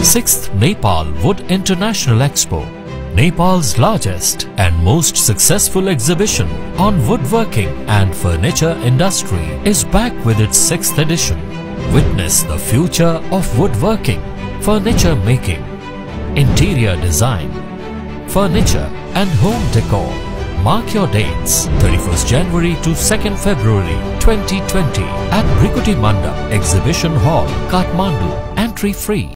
6th Nepal Wood International Expo, Nepal's largest and most successful exhibition on woodworking and furniture industry, is back with its 6th edition. Witness the future of woodworking, furniture making, interior design, furniture and home decor. Mark your dates, 31st January to 2nd February 2020 at Bhrikutimandap Exhibition Hall, Kathmandu. Entry free.